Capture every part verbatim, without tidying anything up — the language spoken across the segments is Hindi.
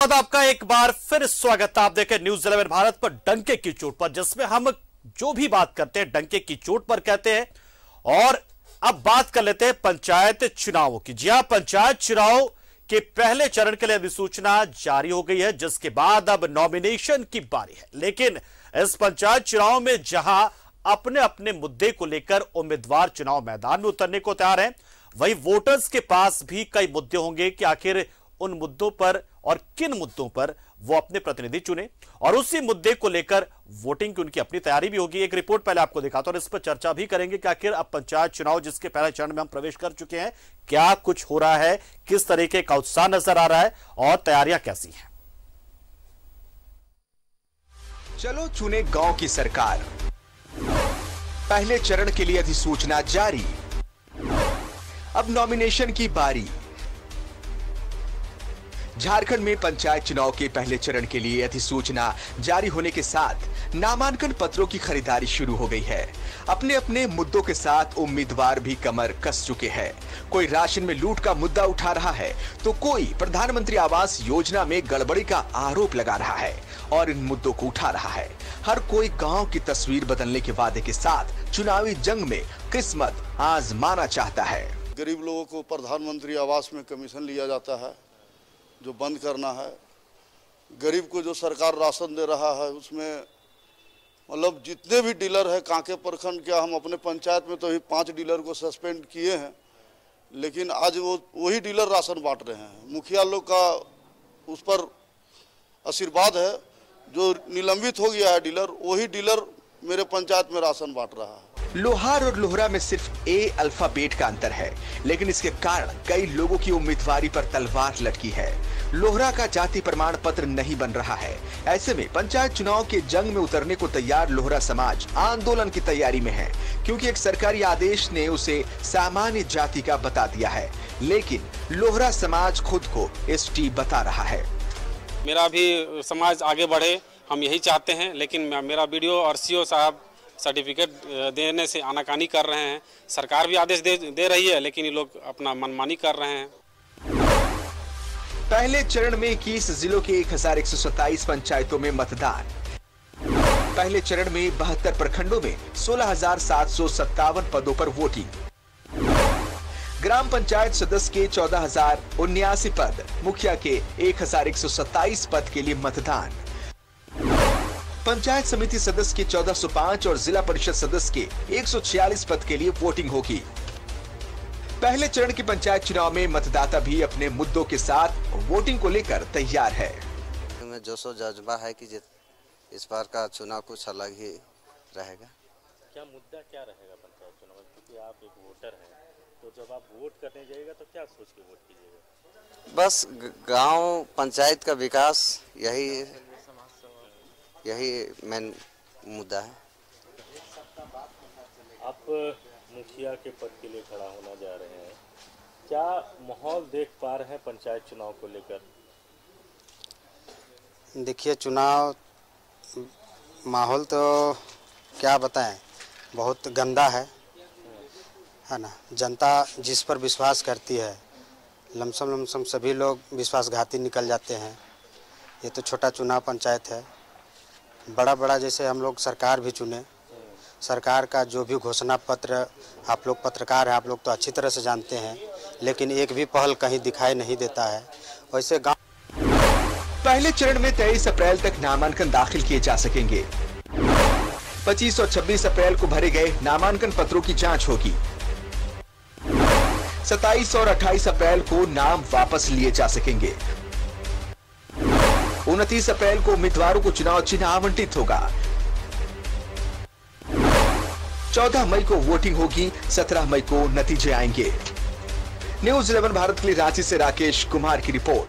बहुत आपका एक बार फिर स्वागत है। आप देखें न्यूज़ इलेवन भारत पर डंके की चोट पर, जिसमें हम जो भी बात करते हैं डंके की चोट पर कहते हैं। और अब बात कर लेते हैं पंचायत चुनावों की। जी हां, पंचायत चुनाव के पहले चरण के लिए अधिसूचना जारी हो गई है, जिसके बाद अब नॉमिनेशन की बारी है। लेकिन इस पंचायत चुनाव में जहां अपने अपने मुद्दे को लेकर उम्मीदवार चुनाव मैदान में उतरने को तैयार हैं, वहीं वोटर्स के पास भी कई मुद्दे होंगे कि आखिर उन मुद्दों पर और किन मुद्दों पर वो अपने प्रतिनिधि चुने, और उसी मुद्दे को लेकर वोटिंग की उनकी अपनी तैयारी भी होगी। एक रिपोर्ट पहले आपको दिखाता हूं और इस पर चर्चा भी करेंगे कि आखिर अब पंचायत चुनाव जिसके पहले चरण में हम प्रवेश कर चुके हैं, क्या कुछ हो रहा है, किस तरीके का उत्साह नजर आ रहा है और तैयारियां कैसी हैं। चलो चुने गांव की सरकार, पहले चरण के लिए अधिसूचना जारी। अब नॉमिनेशन की बारी। झारखंड में पंचायत चुनाव के पहले चरण के लिए अधिसूचना जारी होने के साथ नामांकन पत्रों की खरीदारी शुरू हो गई है। अपने अपने मुद्दों के साथ उम्मीदवार भी कमर कस चुके हैं। कोई राशन में लूट का मुद्दा उठा रहा है, तो कोई प्रधानमंत्री आवास योजना में गड़बड़ी का आरोप लगा रहा है और इन मुद्दों को उठा रहा है। हर कोई गांव की तस्वीर बदलने के वादे के साथ चुनावी जंग में किस्मत आजमाना चाहता है। गरीब लोगों को प्रधानमंत्री आवास में कमीशन लिया जाता है, जो बंद करना है। गरीब को जो सरकार राशन दे रहा है, उसमें मतलब जितने भी डीलर है कांके प्रखंड के, हम अपने पंचायत में तो अभी पांच डीलर को सस्पेंड किए हैं, लेकिन आज वो वही डीलर राशन बांट रहे हैं। मुखिया लोग का उस पर आशीर्वाद है, जो निलंबित हो गया है डीलर, वही डीलर मेरे पंचायत में राशन बांट रहा है। लोहार और लोहरा में सिर्फ ए अल्फाबेट का अंतर है, लेकिन इसके कारण कई लोगों की उम्मीदवारी पर तलवार लटकी है। लोहरा का जाति प्रमाण पत्र नहीं बन रहा है। ऐसे में पंचायत चुनाव के जंग में उतरने को तैयार लोहरा समाज आंदोलन की तैयारी में है, क्योंकि एक सरकारी आदेश ने उसे सामान्य जाति का बता दिया है। लेकिन लोहरा समाज खुद को एस टी बता रहा है। मेरा भी समाज आगे बढ़े, हम यही चाहते हैं, लेकिन मेरा वीडियो और सीओ साहब सर्टिफिकेट देने से आनाकानी कर रहे हैं। सरकार भी आदेश दे, दे रही है, लेकिन ये लोग अपना मनमानी कर रहे हैं। पहले चरण में इक्कीस जिलों के एक हजार एक सौ सत्ताईस पंचायतों में मतदान। पहले चरण में बहत्तर प्रखंडों में सोलह हजार सात सौ सत्तावन पदों पर वोटिंग। ग्राम पंचायत सदस्य के चौदह हजार उन्यासी पद, मुखिया के एक हजार एक सौ सत्ताईस पद के लिए मतदान। पंचायत समिति सदस्य के चौदह सौ पाँच और जिला परिषद सदस्य के एक सौ छियालीस पद के लिए वोटिंग होगी। पहले चरण के पंचायत चुनाव में मतदाता भी अपने मुद्दों के साथ वोटिंग को लेकर तैयार है। में जोशो जज्बा है कि इस बार का चुनाव कुछ अलग ही रहेगा। क्या मुद्दा क्या रहेगा पंचायत चुनाव में, क्योंकि आप एक वोटर हैं, तो जब आप वोट करने जाइएगा तो क्या सोच के वोट कीजिएगा? बस गांव पंचायत का विकास, यही यही मेन मुद्दा है। आप मुखिया के पद के लिए खड़ा होना जा रहे हैं, क्या माहौल देख पा रहे हैं पंचायत चुनाव को लेकर? देखिए, चुनाव माहौल तो क्या बताएं, बहुत गंदा है है ना। जनता जिस पर विश्वास करती है, लमसम लमसम सभी लोग विश्वासघाती निकल जाते हैं। ये तो छोटा चुनाव पंचायत है। बड़ा बड़ा जैसे हम लोग सरकार भी चुने, सरकार का जो भी घोषणा पत्र, आप लोग पत्रकार हैं, आप लोग तो अच्छी तरह से जानते हैं, लेकिन एक भी पहल कहीं दिखाई नहीं देता है। वैसे गांव पहले चरण में तेईस अप्रैल तक नामांकन दाखिल किए जा सकेंगे। पच्चीस और छब्बीस अप्रैल को भरे गए नामांकन पत्रों की जांच होगी। सत्ताईस और अट्ठाईस अप्रैल को नाम वापस लिए जा सकेंगे। उनतीस अप्रैल को उम्मीदवारों को चुनाव चिन्ह आवंटित होगा। चौदह मई को वोटिंग होगी, सत्रह मई को नतीजे आएंगे। न्यूज़ इलेवन भारत के लिए रांची से राकेश कुमार की रिपोर्ट।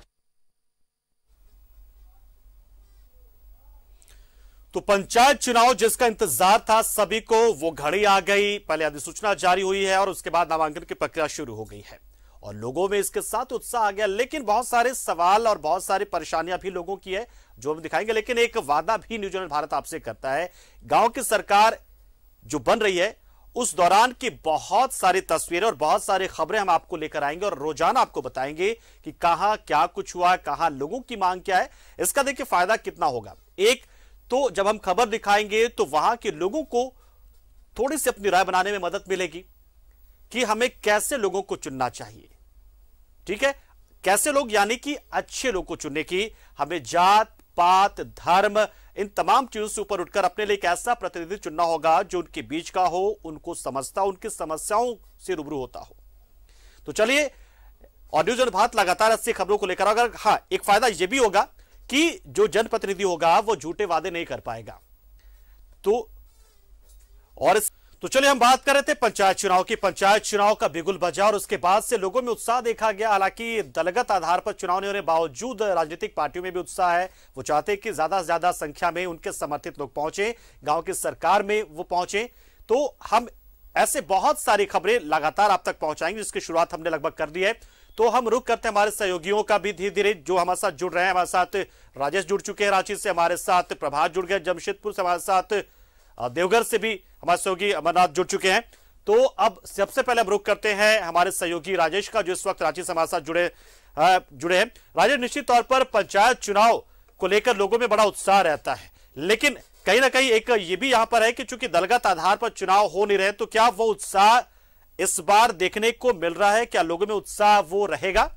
तो पंचायत चुनाव जिसका इंतजार था सभी को, वो घड़ी आ गई। पहले अधिसूचना जारी हुई है और उसके बाद नामांकन की प्रक्रिया शुरू हो गई है और लोगों में इसके साथ उत्साह आ गया। लेकिन बहुत सारे सवाल और बहुत सारी परेशानियां भी लोगों की है, जो हम दिखाएंगे। लेकिन एक वादा भी न्यूज़ इलेवन भारत आपसे करता है, गांव की सरकार जो बन रही है उस दौरान की बहुत सारी तस्वीरें और बहुत सारी खबरें हम आपको लेकर आएंगे और रोजाना आपको बताएंगे कि कहां क्या कुछ हुआ, कहां लोगों की मांग क्या है। इसका देखिए फायदा कितना होगा। एक तो जब हम खबर दिखाएंगे तो वहां के लोगों को थोड़ी सी अपनी राय बनाने में मदद मिलेगी कि हमें कैसे लोगों को चुनना चाहिए। ठीक है, कैसे लोग, यानी कि अच्छे लोग को चुनने की। हमें जात पात धर्म इन तमाम चीजों से ऊपर उठकर अपने लिए एक ऐसा प्रतिनिधि चुनना होगा जो उनके बीच का हो, उनको समझता, उनकी समस्याओं से रूबरू होता हो। तो चलिए, और न्यूज़ लैब भारत लगातार ऐसी खबरों को लेकर, अगर हाँ एक फायदा यह भी होगा कि जो जनप्रतिनिधि होगा वो झूठे वादे नहीं कर पाएगा। तो और इस तो चलिए हम बात कर रहे थे पंचायत चुनाव की। पंचायत चुनाव का बिगुल बजा और उसके बाद से लोगों में उत्साह देखा गया। हालांकि दलगत आधार पर चुनाव नहीं होने बावजूद राजनीतिक पार्टियों में भी उत्साह है। वो चाहते हैं कि ज्यादा से ज्यादा संख्या में उनके समर्थित लोग पहुंचे, गांव की सरकार में वो पहुंचे। तो हम ऐसे बहुत सारी खबरें लगातार आप तक पहुंचाएंगे, जिसकी शुरुआत हमने लगभग कर दी है। तो हम रुक करते हैं हमारे सहयोगियों का भी धीरे धीरे, जो हमारे साथ जुड़ रहे हैं। हमारे साथ राजेश जुड़ चुके हैं रांची से, हमारे साथ प्रभात जुड़ गए जमशेदपुर से, हमारे साथ देवघर से भी हमारे सहयोगी अमरनाथ जुड़ चुके हैं। तो अब सबसे पहले हम रुक करते हैं हमारे सहयोगी राजेश का, जो इस वक्त रांची से हमारे साथ जुड़े जुड़े हैं। राजेश, निश्चित तौर पर पंचायत चुनाव को लेकर लोगों में बड़ा उत्साह रहता है, लेकिन कहीं ना कहीं एक ये भी यहां पर है कि चूंकि दलगत आधार पर चुनाव हो नहीं रहे, तो क्या वो उत्साह इस बार देखने को मिल रहा है? क्या लोगों में उत्साह वो रहेगा?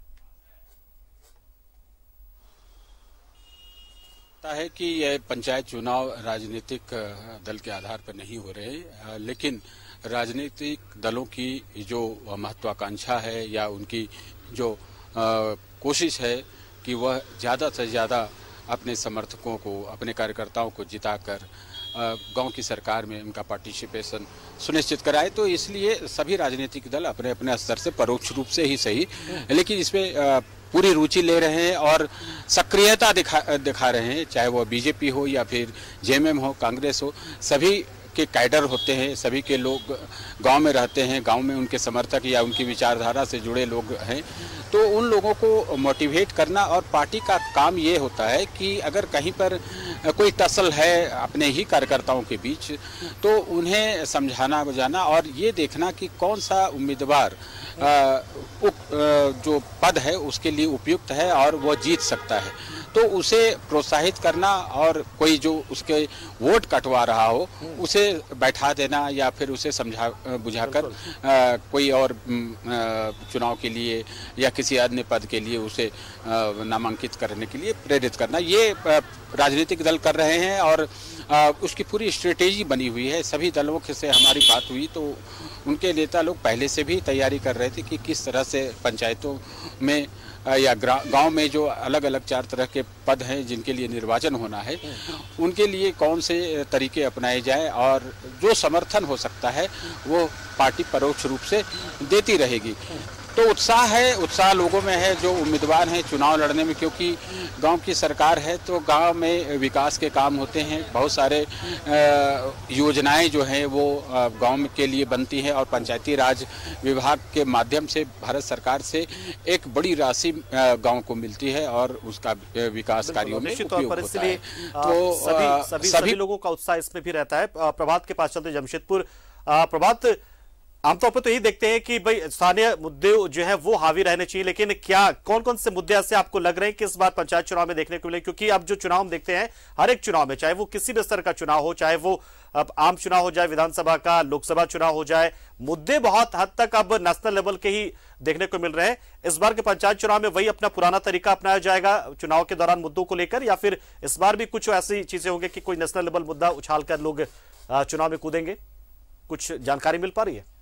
है कि यह पंचायत चुनाव राजनीतिक दल के आधार पर नहीं हो रहे, लेकिन राजनीतिक दलों की जो महत्वाकांक्षा है या उनकी जो कोशिश है कि वह ज्यादा से ज्यादा अपने समर्थकों को, अपने कार्यकर्ताओं को जिताकर गांव की सरकार में उनका पार्टिसिपेशन सुनिश्चित कराए। तो इसलिए सभी राजनीतिक दल अपने अपने स्तर से परोक्ष रूप से ही सही, लेकिन इसमें पूरी रुचि ले रहे हैं और सक्रियता दिखा दिखा रहे हैं। चाहे वो बीजेपी हो या फिर जेएमएम हो, कांग्रेस हो, सभी के कैडर होते हैं, सभी के लोग गांव में रहते हैं, गांव में उनके समर्थक या उनकी विचारधारा से जुड़े लोग हैं। तो उन लोगों को मोटिवेट करना, और पार्टी का काम ये होता है कि अगर कहीं पर कोई टसल है अपने ही कार्यकर्ताओं के बीच, तो उन्हें समझाना बुझाना और ये देखना कि कौन सा उम्मीदवार जो पद है उसके लिए उपयुक्त है और वो जीत सकता है, तो उसे प्रोत्साहित करना, और कोई जो उसके वोट कटवा रहा हो उसे बैठा देना या फिर उसे समझा बुझाकर कोई और चुनाव के लिए या किसी अन्य पद के लिए उसे नामांकित करने के लिए प्रेरित करना, ये राजनीतिक दल कर रहे हैं। और उसकी पूरी स्ट्रेटेजी बनी हुई है। सभी दलों से हमारी बात हुई तो उनके नेता लोग पहले से भी तैयारी कर रहे थे कि किस तरह से पंचायतों में या गांव में जो अलग अलग चार तरह के पद हैं जिनके लिए निर्वाचन होना है, उनके लिए कौन से तरीके अपनाए जाए, और जो समर्थन हो सकता है वो पार्टी परोक्ष रूप से देती रहेगी। तो उत्साह है, उत्साह लोगों में है जो उम्मीदवार हैं चुनाव लड़ने में, क्योंकि गांव की सरकार है तो गांव में विकास के काम होते हैं, बहुत सारे योजनाएं जो हैं वो गांव के लिए बनती हैं, और पंचायती राज विभाग के माध्यम से भारत सरकार से एक बड़ी राशि गांव को मिलती है और उसका विकास कार्यों में उपयोग होता है। तो सभी सभी, सभी लोगों का उत्साह इसमें भी रहता है। प्रभात के पास चलते जमशेदपुर। प्रभात, आमतौर पर तो यही देखते हैं कि भाई स्थानीय मुद्दे जो है वो हावी रहने चाहिए, लेकिन क्या कौन कौन से मुद्दे ऐसे आपको लग रहे हैं कि इस बार पंचायत चुनाव में देखने को मिले? क्योंकि अब जो चुनाव हम देखते हैं, हर एक चुनाव में, चाहे वो किसी भी स्तर का चुनाव हो, चाहे वो अब आम चुनाव हो जाए, विधानसभा का, लोकसभा चुनाव हो जाए, मुद्दे बहुत हद तक अब नेशनल लेवल के ही देखने को मिल रहे हैं। इस बार के पंचायत चुनाव में वही अपना पुराना तरीका अपनाया जाएगा चुनाव के दौरान मुद्दों को लेकर, या फिर इस बार भी कुछ ऐसी चीजें होंगी कि कोई नेशनल लेवल मुद्दा उछाल कर लोग चुनाव में कूदेंगे? कुछ जानकारी मिल पा रही है?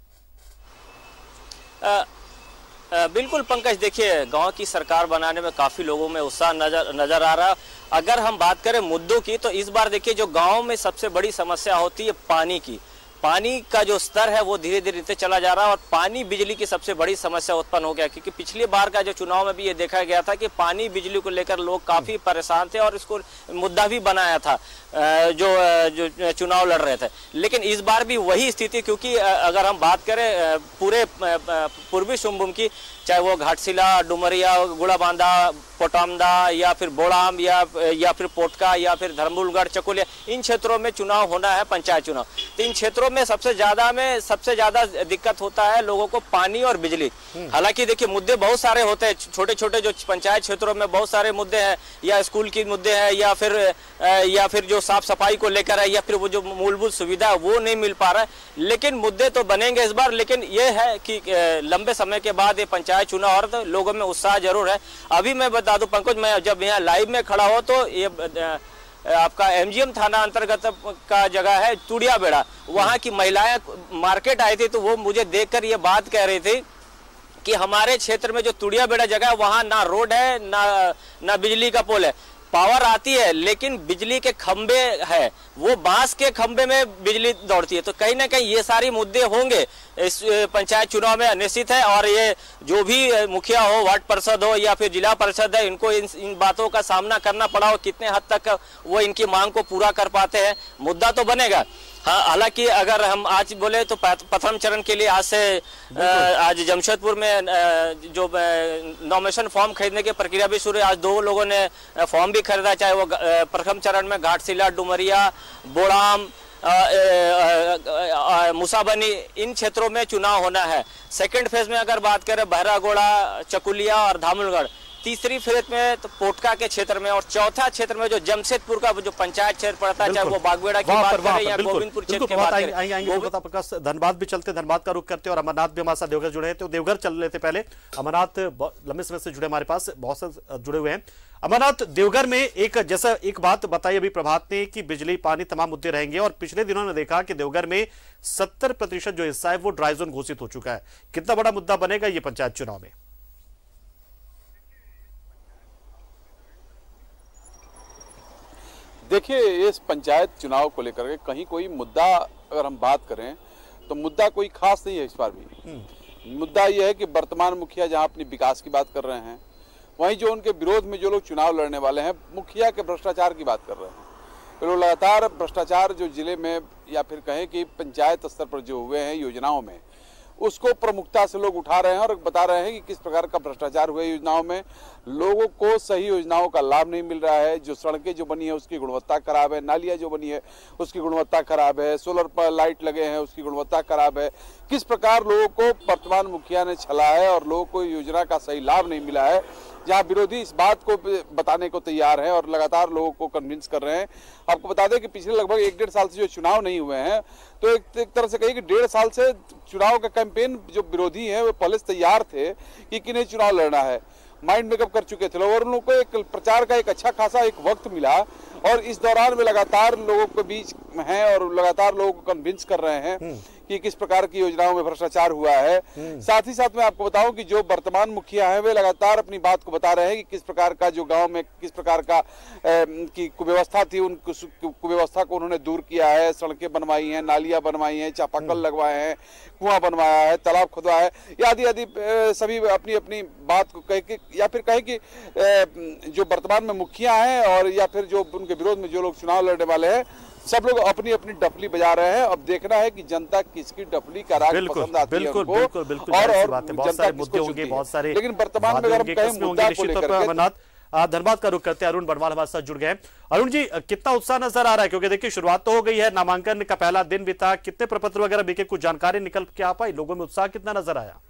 आ, आ, बिल्कुल पंकज, देखिए गांव की सरकार बनाने में काफी लोगों में उत्साह नजर नजर आ रहा। अगर हम बात करें मुद्दों की, तो इस बार देखिए जो गांव में सबसे बड़ी समस्या होती है पानी की, पानी का जो स्तर है वो धीरे धीरे नीचे चला जा रहा है, और पानी बिजली की सबसे बड़ी समस्या उत्पन्न हो गया। क्योंकि पिछली बार का जो चुनाव में भी ये देखा गया था कि पानी बिजली को लेकर लोग काफी परेशान थे और इसको मुद्दा भी बनाया था जो जो चुनाव लड़ रहे थे। लेकिन इस बार भी वही स्थिति, क्योंकि अगर हम बात करें पूरे पूर्वी सिंहभूम की, चाहे वो घाटशिला, डुमरिया, गुड़ाबांधा, पोटामदा या फिर बोड़ाम या या फिर पोटका या फिर धर्मपुरगढ़, चकुलिया, इन क्षेत्रों में चुनाव होना है, पंचायत चुनाव। तो इन क्षेत्रों में सबसे ज्यादा में सबसे ज्यादा दिक्कत होता है लोगों को पानी और बिजली। हालांकि देखिए मुद्दे बहुत सारे होते हैं, छोटे छोटे जो पंचायत क्षेत्रों में बहुत सारे मुद्दे हैं, या स्कूल के मुद्दे हैं, या फिर या फिर जो साफ सफाई को लेकर है, या फिर वो जो मूलभूत सुविधा वो नहीं मिल पा रहा है। लेकिन मुद्दे तो बनेंगे इस बार, लेकिन ये है कि लंबे समय के बाद ये पंचायत चुनाव और तो लोगों में उत्साह जरूर है। अभी मैं बता दूं पंकज, मैं जब यहाँ लाइव में खड़ा हो तो ये आपका एमजीएम थाना अंतर्गत का जगह है तुड़िया बेड़ा, वहाँ की महिलाएं मार्केट आई थी, तो वो मुझे देखकर ये बात कह रही थी कि हमारे क्षेत्र में जो तुड़िया बेड़ा जगह है वहाँ ना रोड है, ना ना बिजली का पोल है। पावर आती है लेकिन बिजली के खंबे है, वो बांस के खंबे में बिजली दौड़ती है। तो कहीं ना कहीं ये सारी मुद्दे होंगे इस पंचायत चुनाव में, निश्चित है। और ये जो भी मुखिया हो, वार्ड परिषद हो या फिर जिला परिषद है, इनको इन, इन बातों का सामना करना पड़ा हो, कितने हद तक वो इनकी मांग को पूरा कर पाते हैं, मुद्दा तो बनेगा। हाँ, हालांकि अगर हम आज बोले तो प्रथम चरण के लिए आज से आज जमशेदपुर में जो नॉमिनेशन फॉर्म खरीदने की प्रक्रिया भी शुरू है। आज दो लोगों ने फॉर्म भी खरीदा, चाहे वो प्रथम चरण में घाटशिला, डुमरिया, बोड़ाम, मुसाबनी, इन क्षेत्रों में चुनाव होना है। सेकंड फेज में अगर बात करें बहरागोड़ा, चकुलिया और धामुलगढ़, तीसरी फेज में तो पोटका के क्षेत्र में, और चौथा क्षेत्र में जो जमशेदपुर का जो पंचायत क्षेत्र पड़ता है, चाहे वो बागबेड़ा की बात करें या गोविंदपुर क्षेत्र की बात करें। धनबाद भी चलते, धनबाद का रुख करते और अमरनाथ भी हमारे साथ देवघर जुड़े हैं, तो देवघर चल लेते पहले। अमरनाथ लंबे समय से जुड़े, हमारे पास बहुत से जुड़े हुए हैं। अमरनाथ, देवघर में एक जैसा एक बात बताई अभी प्रभात ने कि बिजली, पानी, तमाम मुद्दे रहेंगे, और पिछले दिनों ने देखा कि देवघर में सत्तर प्रतिशत जो हिस्सा है वो ड्राई जोन घोषित हो चुका है। कितना बड़ा मुद्दा बनेगा ये पंचायत चुनाव में? देखिए, इस पंचायत चुनाव को लेकर के कहीं कोई मुद्दा अगर हम बात करें तो मुद्दा कोई खास नहीं है इस बार भी। मुद्दा यह है कि वर्तमान मुखिया जहां अपनी विकास की बात कर रहे हैं, वहीं जो उनके विरोध में जो लोग चुनाव लड़ने वाले हैं, मुखिया के भ्रष्टाचार की बात कर रहे हैं। तो लगातार भ्रष्टाचार जो जिले में या फिर कहें कि पंचायत स्तर पर जो हुए हैं योजनाओं में, उसको प्रमुखता से लोग उठा रहे हैं और बता रहे हैं कि किस प्रकार का भ्रष्टाचार हुआ योजनाओं में। लोगों को सही योजनाओं का लाभ नहीं मिल रहा है, जो सड़कें जो बनी है उसकी गुणवत्ता खराब है, नालियां जो बनी है उसकी गुणवत्ता खराब है, सोलर पर लाइट लगे हैं उसकी गुणवत्ता खराब है। किस प्रकार लोगों को वर्तमान मुखिया ने छला है और लोगों को योजना का सही लाभ नहीं मिला है, जहां विरोधी इस बात को बताने को तैयार है और लगातार लोगों को कन्विंस कर रहे हैं। आपको बता दें कि पिछले लगभग एक डेढ़ साल से जो चुनाव नहीं हुए हैं, तो एक, एक तरह से कहिए कि डेढ़ साल से चुनाव का कैंपेन जो विरोधी हैं वो पहले से तैयार थे कि किन्हें चुनाव लड़ना है, माइंड मेकअप कर चुके थे लोग, और उन लोगों को एक प्रचार का एक अच्छा खासा एक वक्त मिला, और इस दौरान में लगातार लोगों के बीच हैं और लगातार लोगों को कन्विंस कर रहे हैं कि किस प्रकार की योजनाओं में भ्रष्टाचार हुआ है। साथ ही साथ मैं आपको बताऊं कि जो वर्तमान मुखिया हैं वे लगातार अपनी बात को बता रहे हैं कि किस प्रकार का जो गांव में किस प्रकार का की कुव्यवस्था थी, उन कुव्यवस्था को उन्होंने दूर किया है, सड़कें बनवाई हैं, नालियां बनवाई हैं, चापाकल लगवाए हैं, कुआं बनवाया है, तालाब खुदवाया है, आदि आदि सभी अपनी अपनी बात को कह के या फिर कहें कि जो वर्तमान में मुखिया हैं और या फिर जो उनके विरोध में जो लोग चुनाव लड़ने वाले हैं, सब लोग अपनी अपनी डफली बजा रहे हैं। अब देखना है कि जनता किसकी डफली का राग पसंद आती है उनको, बिल्कुल, बिल्कुल, और, और बात है, बहुत सारे मुद्दे होंगे, बहुत सारे, लेकिन वर्तमान में अगर हम कहें मुद्दा को लेकर के अमरनाथ धनबाद का रुख करते हैं। अरुण बड़वाल हमारे साथ जुड़ गए हैं। अरुण जी, कितना उत्साह नजर आ रहा है? क्योंकि देखिए शुरुआत तो हो गई है, नामांकन का पहला दिन बीता, कितने प्रपत्र वगैरह बिके, कुछ जानकारी निकल के आ पाई, लोगों में उत्साह कितना नजर आया?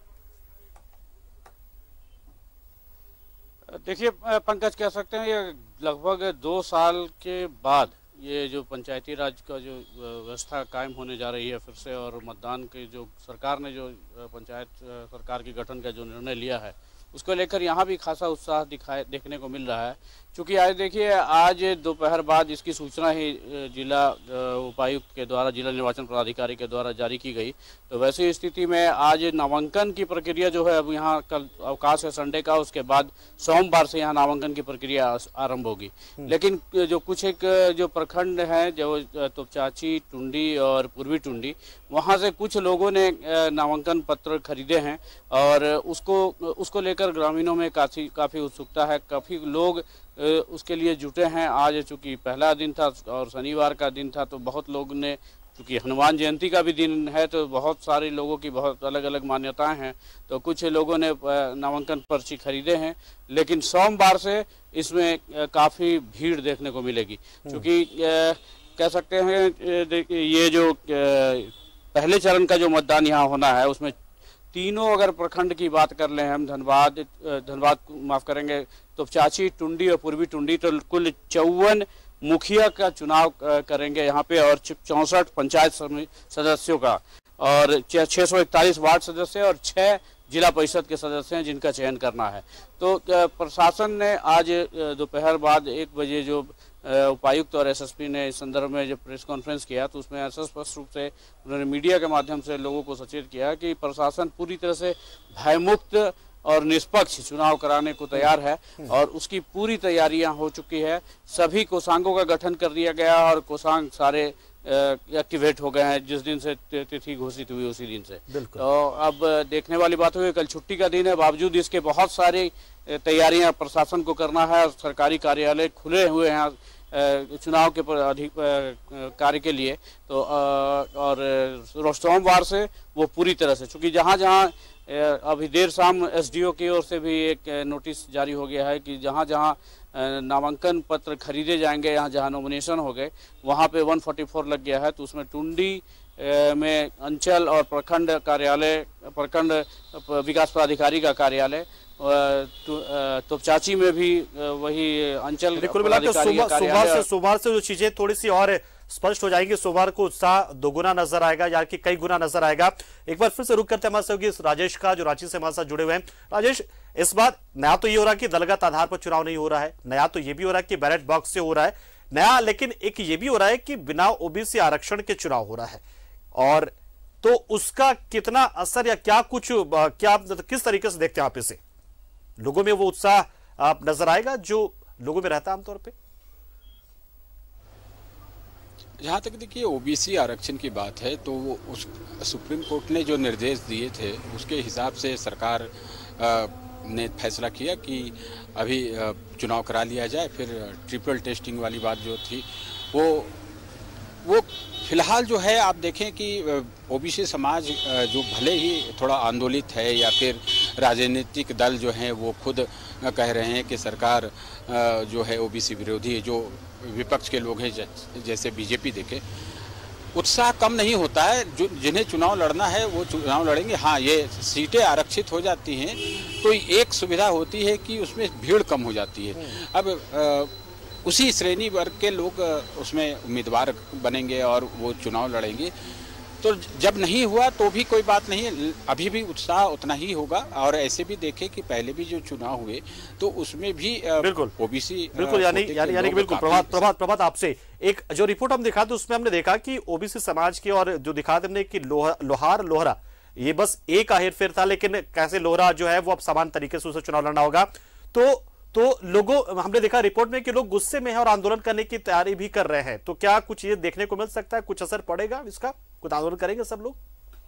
देखिए पंकज, कह सकते हैं ये लगभग दो साल के बाद ये जो पंचायती राज का जो व्यवस्था कायम होने जा रही है फिर से, और मतदान के जो सरकार ने जो पंचायत सरकार के गठन का जो निर्णय लिया है उसको लेकर यहाँ भी खासा उत्साह दिखाए देखने को मिल रहा है। क्योंकि आज देखिए, आज दोपहर बाद इसकी सूचना ही जिला उपायुक्त के द्वारा, जिला निर्वाचन पदाधिकारी के द्वारा जारी की गई। तो वैसी स्थिति में आज नामांकन की प्रक्रिया जो है, अब यहाँ कल अवकाश है संडे का, उसके बाद सोमवार से यहाँ नामांकन की प्रक्रिया आरंभ होगी। लेकिन जो कुछ एक जो प्रखंड हैं, जो तोपचाची, टुंडी और पूर्वी टुंडी, वहाँ से कुछ लोगों ने नामांकन पत्र खरीदे हैं और उसको उसको लेकर ग्रामीणों में काफ़ी काफ़ी उत्सुकता है, काफ़ी लोग उसके लिए जुटे हैं। आज चूंकि पहला दिन था और शनिवार का दिन था, तो बहुत लोग ने क्योंकि हनुमान जयंती का भी दिन है, तो बहुत सारे लोगों की बहुत अलग अलग मान्यताएं हैं। तो कुछ लोगों ने नामांकन पर्ची खरीदे हैं, लेकिन सोमवार से इसमें काफ़ी भीड़ देखने को मिलेगी, क्योंकि कह सकते हैं ये जो पहले चरण का जो मतदान यहाँ होना है उसमें तीनों अगर प्रखंड की बात कर लें हम, धनबाद धनबाद माफ़ करेंगे, तोपचाची, टुंडी और पूर्वी टुंडी, तो कुल चौवन मुखिया का चुनाव करेंगे यहाँ पे और चौंसठ पंचायत सदस्यों का, और छः सौ इकतालीस वार्ड सदस्य और छः जिला परिषद के सदस्य हैं जिनका चयन करना है। तो प्रशासन ने आज दोपहर बाद एक बजे जो उपायुक्त और एसएसपी ने इस संदर्भ में जब प्रेस कॉन्फ्रेंस किया तो उसमें ऐसा स्पष्ट रूप से उन्होंने मीडिया के माध्यम से लोगों को सचेत किया कि प्रशासन पूरी तरह से भयमुक्त और निष्पक्ष चुनाव कराने को तैयार है और उसकी पूरी तैयारियां हो चुकी है। सभी कोषांगों का गठन कर दिया गया और कोषांग सारे एक्टिवेट हो गए हैं जिस दिन से तिथि घोषित हुई उसी दिन से। तो अब देखने वाली बात हुई, कल छुट्टी का दिन है, बावजूद इसके बहुत सारी तैयारियां प्रशासन को करना है। सरकारी कार्यालय खुले हुए हैं चुनाव के अधिक कार्य के लिए, तो और सोमवार से वो पूरी तरह से, चूँकि जहाँ जहाँ अभी देर शाम एसडीओ की ओर से भी एक नोटिस जारी हो गया है कि जहाँ जहाँ नामांकन पत्र खरीदे जाएंगे, यहाँ जहाँ नॉमिनेशन हो गए वहाँ पे एक सौ चौवालीस लग गया है। तो उसमें टुंडी में अंचल और प्रखंड कार्यालय, प्रखंड विकास पदाधिकारी का कार्यालय, तोपचाची में भी वही अंचल पदाधिकारी का कार्यालय। सोमवार से जो चीजें थोड़ी सी और स्पष्ट हो जाएंगी, सोमवार को उत्साह दोगुना नजर आएगा, यार कि कई गुना नजर आएगा। एक बार फिर से रुक करते हमारे साथ राजेश का, जो रांची से हमारे साथ जुड़े हुए हैं। राजेश, इस बार नया तो ये हो रहा है कि दलगत आधार पर चुनाव नहीं हो रहा है, नया तो ये भी हो रहा है कि बैलेट बॉक्स से हो रहा है नया, लेकिन एक ये भी हो रहा है कि बिना ओबीसी आरक्षण के चुनाव हो रहा है, और तो उसका कितना असर या क्या कुछ क्या किस तरीके से देखते हैं आप इसे? लोगों में वो उत्साह नजर आएगा जो लोगों में रहता है आमतौर पर? जहाँ तक देखिए ओबीसी आरक्षण की बात है तो वो उस सुप्रीम कोर्ट ने जो निर्देश दिए थे उसके हिसाब से सरकार आ, ने फैसला किया कि अभी आ, चुनाव करा लिया जाए। फिर ट्रिपल टेस्टिंग वाली बात जो थी वो वो फिलहाल जो है आप देखें कि ओबीसी समाज जो भले ही थोड़ा आंदोलित है या फिर राजनीतिक दल जो हैं वो खुद कह रहे हैं कि सरकार जो है ओबीसी विरोधी है, जो विपक्ष के लोग हैं जैसे बीजेपी देखे, उत्साह कम नहीं होता है। जो जिन्हें चुनाव लड़ना है वो चुनाव लड़ेंगे। हाँ, ये सीटें आरक्षित हो जाती हैं तो एक सुविधा होती है कि उसमें भीड़ कम हो जाती है। अब आ, उसी श्रेणी वर्ग के लोग उसमें उम्मीदवार बनेंगे और वो चुनाव लड़ेंगे। तो जब नहीं हुआ तो भी कोई बात नहीं है, अभी भी उत्साह उतना ही होगा। और ऐसे भी देखें कि पहले भी जो चुनाव हुए तो उसमें भी बिल्कुल ओबीसी बिल्कुल यानी यानी यानी बिल्कुल प्रभात प्रभात प्रभात आपसे एक जो रिपोर्ट हम दिखाते उसमें हमने देखा कि ओबीसी समाज की, और जो दिखाते हमने कि लोहा, लोहार लोहरा ये बस एक हेर फेर था, लेकिन कैसे लोहरा जो है वो अब समान तरीके से उसे चुनाव लड़ना होगा। तो तो लोगों हमने देखा रिपोर्ट में कि लोग गुस्से में हैं और आंदोलन करने की तैयारी भी कर रहे हैं। तो क्या कुछ ये देखने को मिल सकता है, कुछ असर पड़ेगा इसका, कुछ आंदोलन करेंगे सब लोग?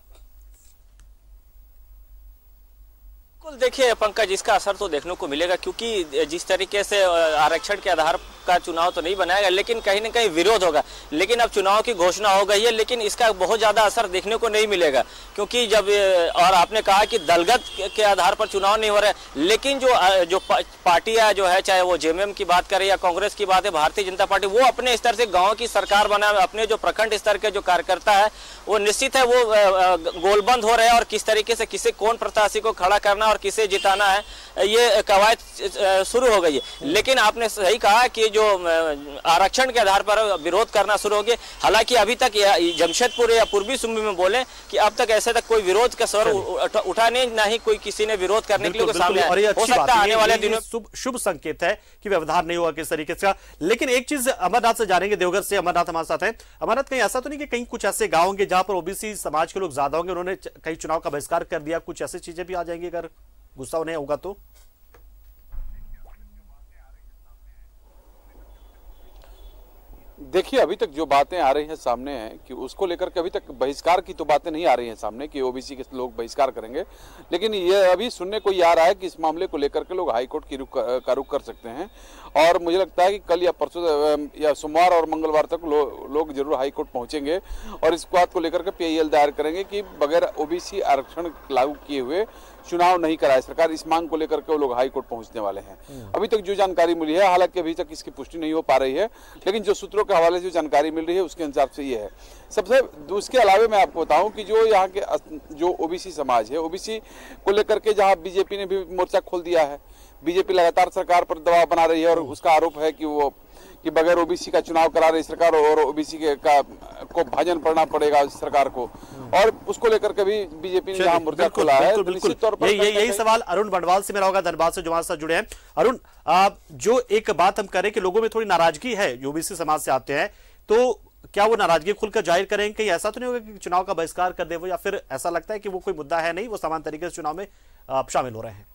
बिल्कुल, देखिए पंकज, इसका असर तो देखने को मिलेगा, क्योंकि जिस तरीके से आरक्षण के आधार का चुनाव तो नहीं बनाएगा लेकिन कहीं ना कहीं विरोध होगा। लेकिन अब चुनाव की घोषणा हो गई है, लेकिन इसका बहुत ज्यादा असर देखने को नहीं मिलेगा, क्योंकि जब और आपने कहा कि दलगत के आधार पर चुनाव नहीं हो रहा है, लेकिन जो जो पार्टियां जो है, चाहे वो जेएमएम की बात करें या कांग्रेस की बात है, भारतीय जनता पार्टी, वो अपने स्तर से गाँव की सरकार बना, अपने जो प्रखंड स्तर के जो कार्यकर्ता है वो निश्चित है वो गोलबंद हो रहे हैं और किस तरीके से किसे कौन प्रत्याशी को खड़ा करना और किसे जिताना है ये कवायद शुरू हो गई है। लेकिन आपने सही कहा कि जो आरक्षण के आधार पर विरोध करना शुरू हो गया। हालांकि अभी तक जमशेदपुर या पूर्वी सुम्बी में बोले कि अब तक ऐसे तक कोई विरोध का स्वर उठा नहीं, ना ही कोई किसी ने विरोध करने के लिए सामने आया। हो सकता है आने वाले दिनों शुभ संकेत है कि व्यवधान नहीं हुआ किस तरीके से। लेकिन एक चीज अमरनाथ से जानेंगे, देवघर से अमरनाथ हमारे साथ है। अमरनाथ, कहीं ऐसा तो नहीं कि कहीं कुछ ऐसे गांव होंगे जहां पर ओबीसी समाज के लोग ज्यादा होंगे, उन्होंने कहीं चुनाव का बहिष्कार कर दिया, कुछ ऐसी चीजें भी आ जाएंगी अगर गुस्सा उन्हें होगा तो? देखिए, अभी तक जो बातें आ रही हैं सामने हैं कि उसको लेकर के अभी तक बहिष्कार की तो बातें नहीं आ रही हैं सामने कि ओबीसी के लोग बहिष्कार करेंगे, लेकिन ये अभी सुनने को ये आ रहा है कि इस मामले को लेकर के लोग हाईकोर्ट की रुख का रुख कर सकते हैं। और मुझे लगता है कि कल या परसों या सोमवार और मंगलवार तक लो, लोग जरूर हाईकोर्ट पहुंचेंगे और इस बात को लेकर के पीआईएल दायर करेंगे कि बगैर ओबीसी आरक्षण लागू किए हुए चुनाव नहीं कराए सरकार। इस मांग को लेकर के वो लोग हाईकोर्ट पहुंचने वाले हैं। अभी तक जो जानकारी मिली है, हालांकि अभी तक इसकी पुष्टि नहीं हो पा रही है, लेकिन जो सूत्रों के हवाले से जो जानकारी मिल रही है उसके अनुसार से ये है। सबसे उसके अलावा मैं आपको बताऊं कि जो यहाँ के जो ओबीसी समाज है, ओबीसी को लेकर के जहाँ बीजेपी ने भी मोर्चा खोल दिया है, बीजेपी लगातार सरकार पर दबाव बना रही है और उसका आरोप है कि वो कि बगैर ओबीसी का चुनाव करा रही सरकार और ओबीसी के का को भाजन पड़ना पड़ेगा सरकार को, और उसको लेकर के भी बीजेपी ने जहां मोर्चा खोला है। बिल्कुल, बिल्कुल, बिल्कुल। यही यही यही सवाल अरुण बंडवाल से मेरा होगा, धनबाद से जो हमारे साथ जुड़े हैं। अरुण, जो एक बात हम करें कि लोगों में थोड़ी नाराजगी है, ओबीसी समाज से आते हैं, तो क्या वो नाराजगी खुलकर जाहिर करें? कहीं ऐसा तो नहीं होगा कि चुनाव का बहिष्कार कर दे वो, या फिर ऐसा लगता है कि वो कोई मुद्दा है नहीं, वो समान तरीके से चुनाव में शामिल हो रहे हैं?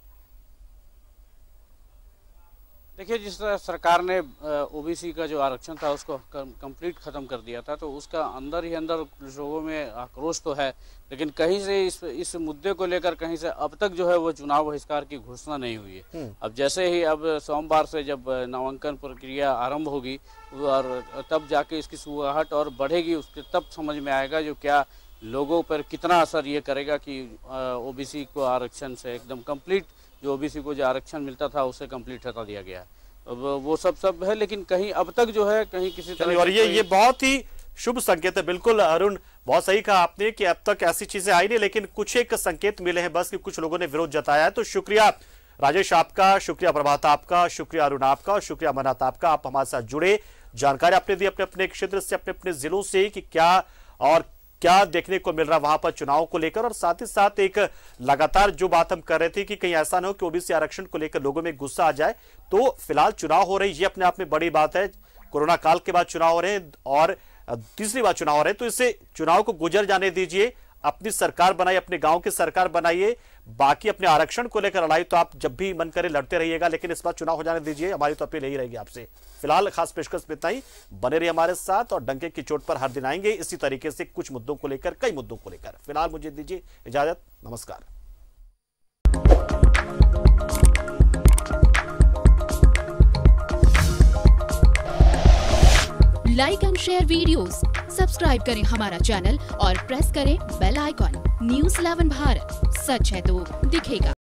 देखिए, जिस तरह सरकार ने ओबीसी का जो आरक्षण था उसको कंप्लीट खत्म कर दिया था, तो उसका अंदर ही अंदर लोगों में आक्रोश तो है, लेकिन कहीं से इस इस मुद्दे को लेकर कहीं से अब तक जो है वो चुनाव बहिष्कार की घोषणा नहीं हुई है। अब जैसे ही अब सोमवार से जब नामांकन प्रक्रिया आरंभ होगी और तब जाके इसकी सुगबुगाहट और बढ़ेगी, उसके तब समझ में आएगा जो क्या लोगों पर कितना असर ये करेगा कि ओबीसी को आरक्षण से एकदम कंप्लीट, जो ओबीसी को जो आरक्षण मिलता था उससे कंप्लीट हटा दिया गया। अब वो सब सब है, लेकिन कहीं अब तक जो है कहीं किसी तरह, और ये ये बहुत ही शुभ संकेत है। बिल्कुल अरुण, बहुत सही कहा आपने कि अब तक ऐसी चीजें आई नहीं, लेकिन कुछ एक संकेत मिले हैं बस कि कुछ लोगों ने विरोध जताया है। तो शुक्रिया राजेश आपका, शुक्रिया प्रभात आपका, शुक्रिया अरुण आपका और शुक्रिया मनात आपका, आप हमारे साथ जुड़े, जानकारी आपने दी अपने अपने क्षेत्र से, अपने अपने जिलों से कि क्या और क्या देखने को मिल रहा वहां पर चुनाव को लेकर। और साथ ही साथ एक लगातार जो बात हम कर रहे थे कि कहीं ऐसा ना हो कि ओबीसी आरक्षण को लेकर लोगों में गुस्सा आ जाए। तो फिलहाल चुनाव हो रहे, ये अपने आप में बड़ी बात है। कोरोना काल के बाद चुनाव हो रहे हैं और तीसरी बार चुनाव हो रहे हैं, तो इससे चुनाव को गुजर जाने दीजिए, अपनी सरकार बनाइए, अपने गांव की सरकार बनाइए। बाकी अपने आरक्षण को लेकर लड़ाई तो आप जब भी मन करे लड़ते रहिएगा, लेकिन इस बार चुनाव हो जाने दीजिए। हमारी तो अपील यही रहेगी आपसे। फिलहाल खास पेशकश में इतना ही, बने रहिए हमारे साथ और डंके की चोट पर हर दिन आएंगे इसी तरीके से कुछ मुद्दों को लेकर, कई मुद्दों को लेकर। फिलहाल मुझे दीजिए इजाजत, नमस्कार। Like and share videos, subscribe करें हमारा चैनल और प्रेस करें bell icon. News eleven Bharat, सच है तो दिखेगा।